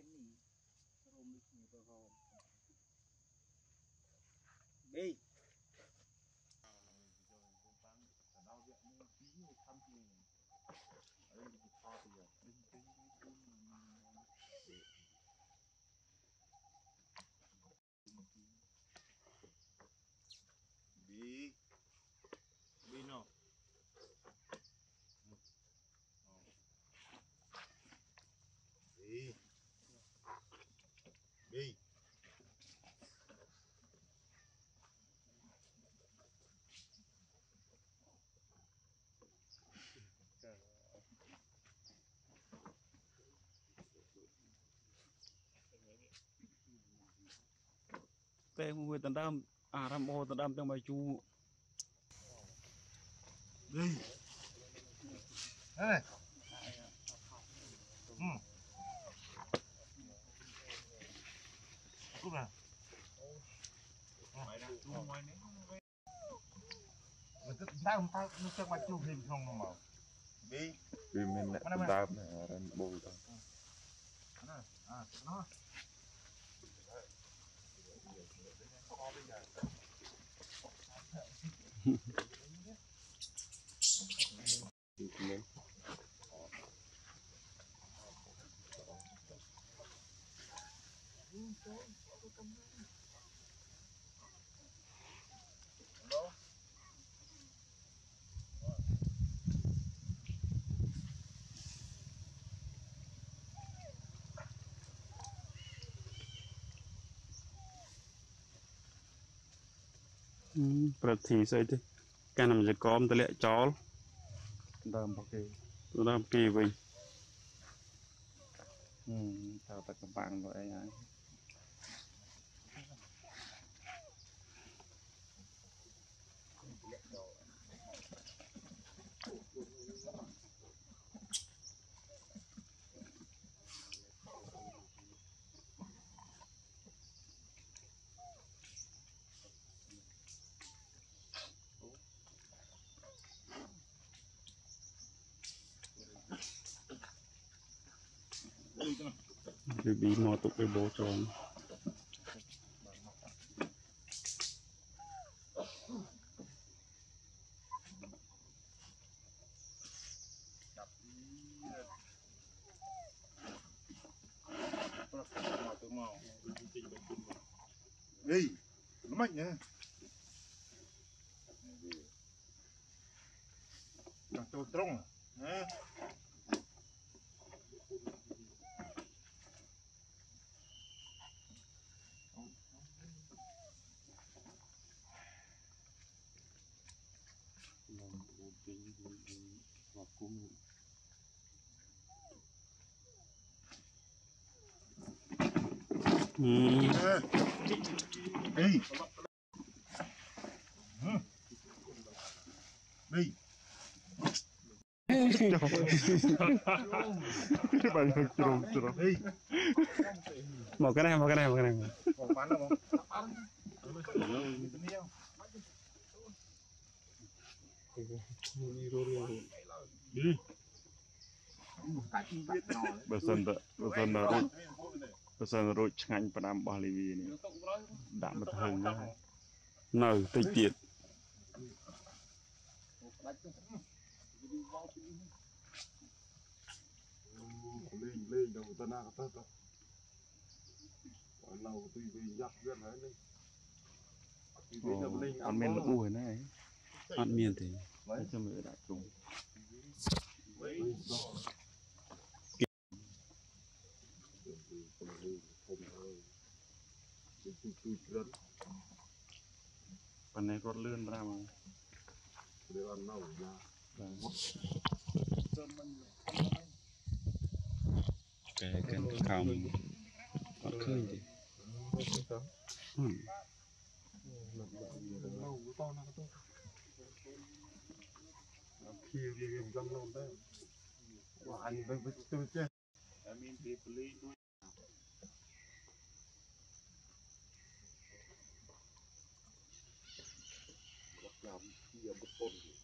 đi đi đi nó đi đi tê người tận đam ram ô tận đam trong bài chu đi đây cút nào mình cứ tao nó cho bài chu phim không mà đi vì mình lại tao này đang bồi tao nóประเทศอะไรการนำจะกอมตะเละจอล đam bao kì ตัวน้ำกีวี sao ta cầm bằng vậy hả Libby mau tụt cái bố tròn đi nó mạnh nhá nó trâu trông hả và cũng đi đi bạn trông đi một cái này một cái này một cái này một bán được không đi bữa sau rồi ngành phần am bảo Libby này đạm một hơn nữa nở tây tiệt lên đầu ta na ta ta lâu tùy vì giặc rất là lên ăn men nó uổi này ăn miên thì cho mình đã trùng phần này có lươn ra mà cái không có khơi gì kia đi răng non đấy anh với tôi chứ làm kia một con